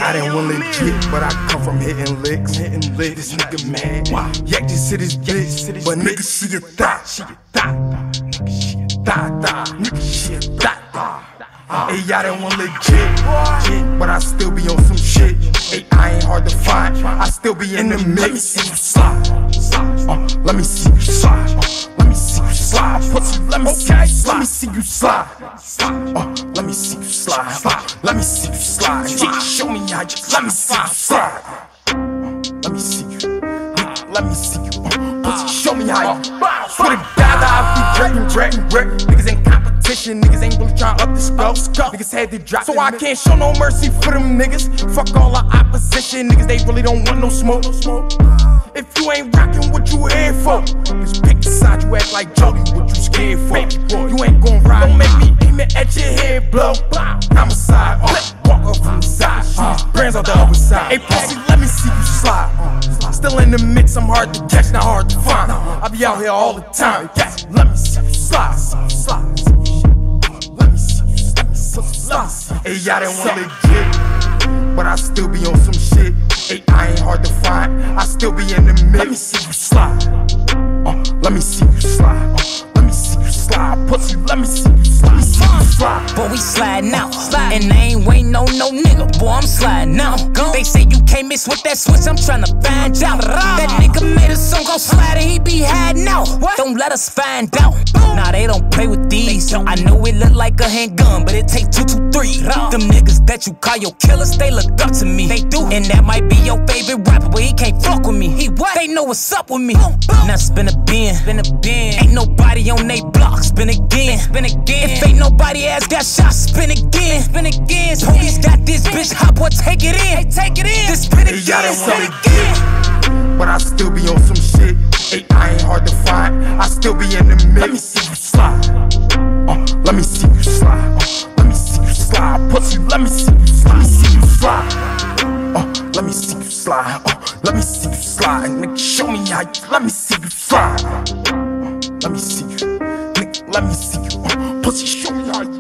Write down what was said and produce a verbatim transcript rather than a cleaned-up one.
I didn't want legit, but I come from hitting licks. Hitting licks. This nigga mad. Why? Yak just hit his bitch, but nigga she a thot. She a thot. Nigga she a thot. Nigga she a thot. Hey, I didn't want legit, but I still be on some shit. Hey, I ain't hard to find. I still be in the mix. Let me see you slide. Uh, let me see you slide. Uh, let me see you slide. Pussy, let me see you slide. Let me see you slide. Uh, let me see you slide. Uh, let me see you slide. Yeah, show me how you. Let me see you slide. Uh, let me see you. Let me see you. Uh, pussy, show me how you. Swear to God, I be drippin', drippin', drippin'. Niggas ain't competition. Niggas ain't really tryna up the scope. Niggas had to drop, so I can't show no mercy for them niggas. Fuck all the opposition. Niggas, they really don't want no smoke. If you ain't rockin', what you here for? Just pick the side, you act like Jody, what you scared for? You ain't gon' ride, don't make me aim it at your head, blow. I'm a side, uh, walk up from the side, uh, brands on the other side. Hey pussy, let me see you slide. Uh, still in the mix, I'm hard to catch, not hard to find. I be out here all the time, yeah. Let me see you slide, slide. Let me see you, let me see you slide. Hey, y'all didn't want legit, but I still be on some shit. Hey, I ain't hard to find. I still be in the mix. Let me see you slide. Uh, let me see you slide. Uh, let me see you slide. Pussy, let me see you slide. Let me see you slide. Boy, we sliding out, and I ain't waiting on no nigga. Boy, I'm sliding out. They say you can't mix with that switch. I'm tryna find out. That nigga made a song called Slide, and he be hiding out. Don't let us find out. Nah, they don't play with these. I know it look like a handgun, but it take two, two, three. Them niggas that you call your killers, they look up to me. They do, and that might be your favorite rapper, but he can't fuck with me. He what? They know what's up with me. Now spin a bin, spin a bin. Ain't nobody on they block. Spin again, spin again. If ain't nobody ass got shot, spin again, spin again. Police got this bitch hot, boy, take it in. Hey, take it in. This spin again, spin again. But I still be on some shit. Hey, I ain't hard to find. I still be in the mix. Let me see you slide. Uh, let me see you slide. Uh, let me see you slide. Pussy, let me see you slide. Let me see you slide. Uh, let me see you slide. Uh, let me see you slide. Nigga, show me how you. Let me see you slide. Uh, let me see you. Nigga, let me see you. Uh, pussy, show me how you.